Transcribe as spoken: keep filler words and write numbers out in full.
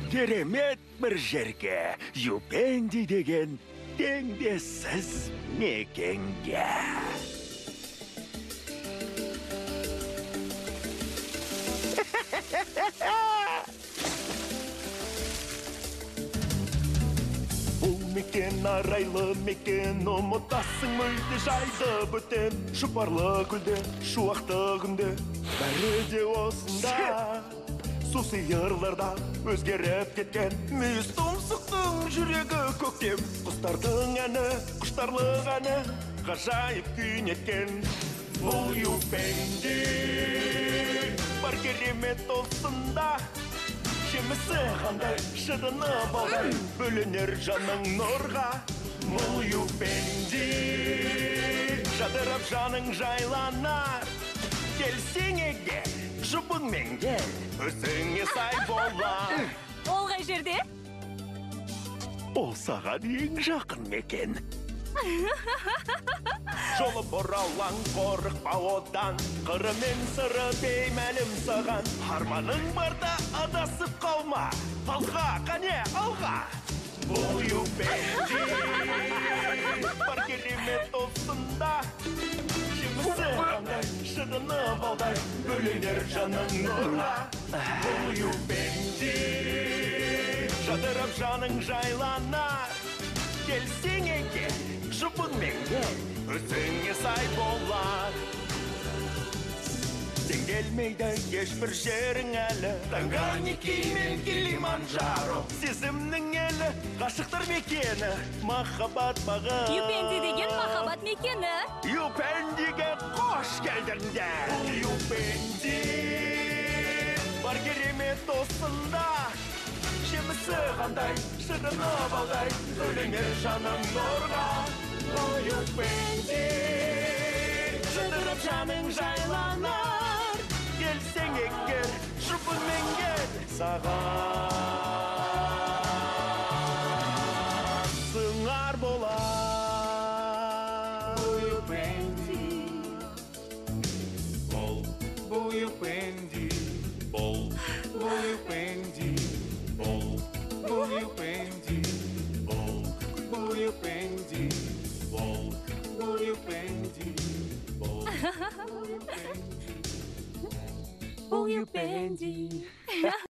керемет бір жерге, Upendi деген теңдессіз мекенге. Бұл мекен арайлы мекен, ұмытасың мүлде жайды бөтен. Шұпарлы күлде, шуақты күнде, бәрі де осында. Су сиырларда өзгеріп кеткен, мүйіз тұмсықтың жүрегі көктем. Құстардың әні, құштарлық әні, ғажайып күйін еткен. Бұл Upendi бар керемет осында. Жемісі қандай, шыдыны балдай, бөленер жаның нұрға. Бұл Upendi жадырап жаның жайланар. Келсең егер, жұбыңмен кел, өзіңе сай болар. Ол қай жерде? Ол саған ең жақын мекен. Жолы бұралаң қорықпа одан, қыры мен сыры беймәлім саған. Арманың барда адасып қалма, алға, қане, алға. Бұл Upendi бар керемет осында. Жемісі қандай, шыдыны балдай, бөленер жаның нұрға. Бұл Upendi жадырап жаның жайланар. Келсең егер, жұбыңмен кел, өзіңе сай болар. Сен келмейді ешбір жерің әлі, Танганики мен Килиманджаро. Сезімнің елі, ғашықтар мекені, махаббат бағы. Upendi деген махаббат мекені. Upendiге қош келдіңдер. Upendi бар керемет осында. Жемісі қандай, шыдыны балдай, бөленер жаның нұрға. Бұл Upendi жадырап жаның жайланар. Келсең егер, жұбыңмен кел, саған сыңар болар. Бұл Upendi, бұл, бұл Upendi, бұл, бұл Upendi, бұл, бұл Upendi, бұл, бұл Upendi, бұл, бұл Upendi, бұл, Бұл Upendi.